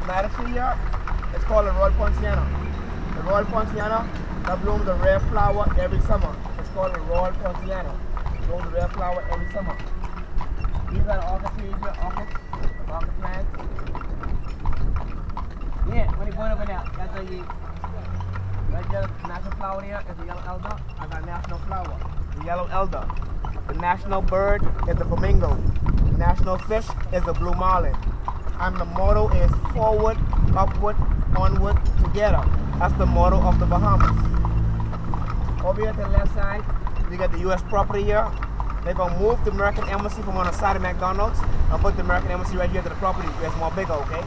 lattice tree here is called a Royal Poinciana. The Royal Poinciana that blooms a rare flower every summer. It's called a Royal Poinciana. It blooms a rare flower every summer. These are the orchid trees here, orchid plants. Yeah, when you go over there, that's the national flower here is the yellow elder. I got national flower, the yellow elder. The national bird is the flamingo. The national fish is the blue marlin. And the motto is forward, upward, onward, together. That's the motto of the Bahamas. Over here to the left side, you got the U.S. property here. They're going to move the American Embassy from on the side of McDonald's and put the American Embassy right here to the property where it's more bigger, okay?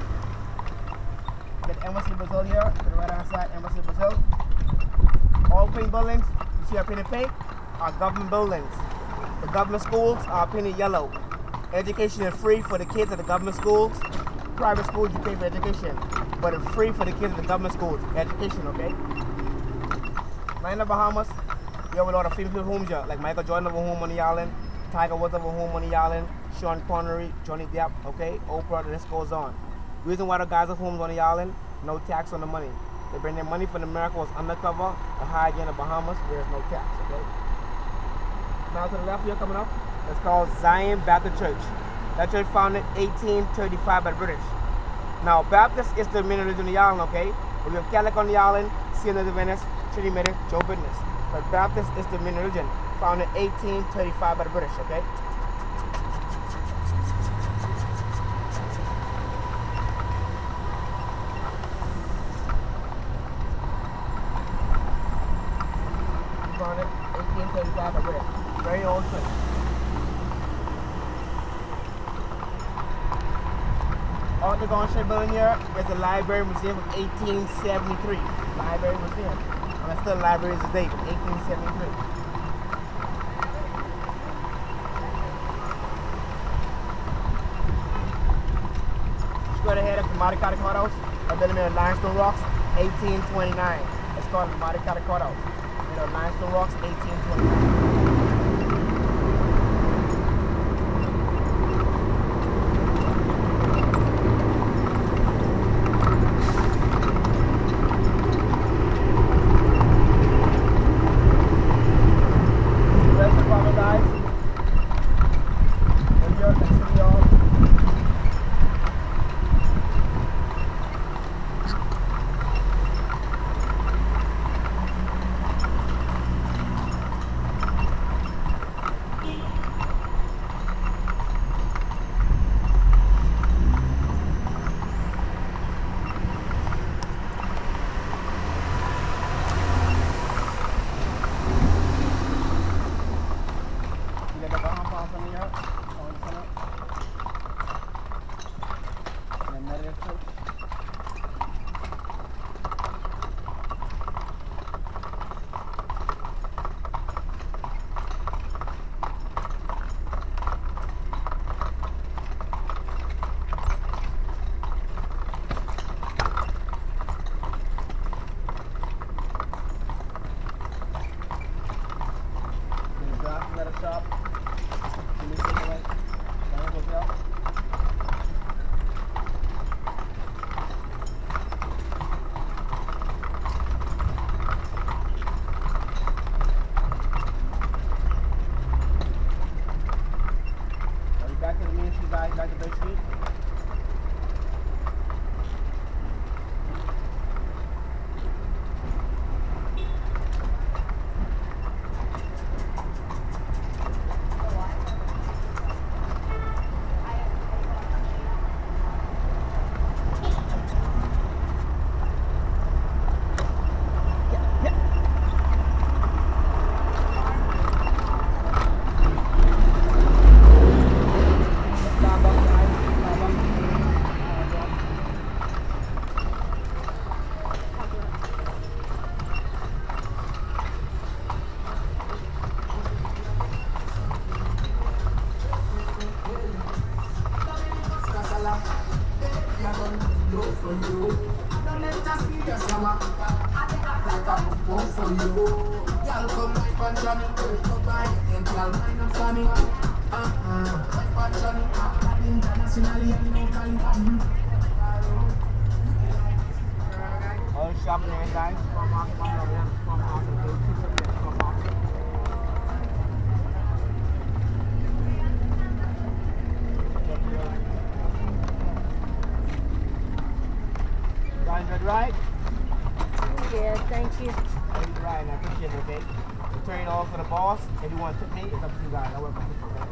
Get the Embassy Brazil here, to the right hand side, Embassy Brazil. All pink buildings, you see our painted pink, are government buildings. The government schools are painted yellow. Education is free for the kids at the government schools. Private schools, you pay for education. But it's free for the kids at the government schools. Education, okay? Now in the Bahamas, we have a lot of famous homes here, like Michael Jordan have a home on the island, Tiger Woods have a home on the island, Sean Connery, Johnny Depp, okay, Oprah, the list goes on. The reason why the guys have homes on the island, no tax on the money. They bring their money from America, was undercover, and hide in the Bahamas, there's no tax, okay? Now to the left here coming up, it's called Zion Baptist Church. That church founded 1835 by the British. Now Baptist is the main religion on the island, okay? But we have Catholic on the island, Siena de Venice, Trinity Medic, Joe Business. But Baptist is the main religion, founded 1835 by the British, okay? Founded 1835 by the British. Very old church. On the Gonshire building here is the Library Museum of 1873. Library Museum. And that's still libraries today, 1873. Straight ahead of the Maricata Courthouse, a building made of limestone rocks, 1829. It's called the Maricata Courthouse. Made of limestone rocks, 1829. Internationally and locally. drop in there, guys. Small market, small market, big piece of small market. Guys, ready, right? Yeah, thank you. Ready, right, and I appreciate it, okay? Turn it over for the boss. If you want to tip me, it's up to you guys. I work on this, okay?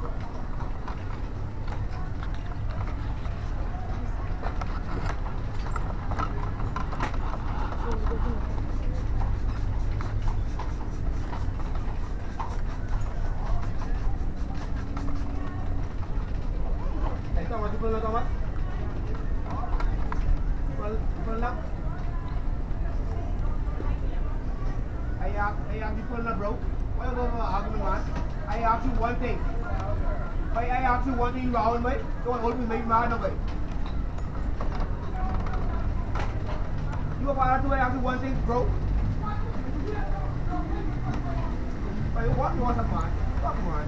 Hey, Thomas, you pulling up, Thomas? Pulling up? Hey, you pulling up, bro? Why you going for an argument, man? I ask you one thing. I ask you one thing, you round me. Don't hold me, make mad, no way. You go for to ask you one thing, bro. Hey, what you want, man? Come on.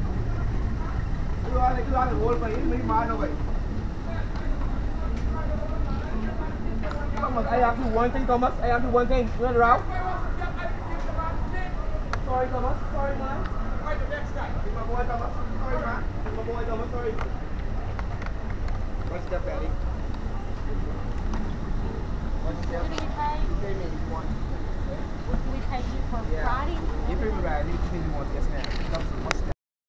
You are to hold me, make mad, no way. Thomas, I ask you one thing, Thomas. I ask you one thing. You want to round? Sorry, Thomas. Sorry, man. Alright, the next guy. It's my boy, Thomas. Sorry, man. It's my boy, Thomas. Sorry. One step, Ellie. One step. What do we pay? You pay me if you want. What do we pay you for Friday? You pay me right. You pay me once. Yes, ma'am.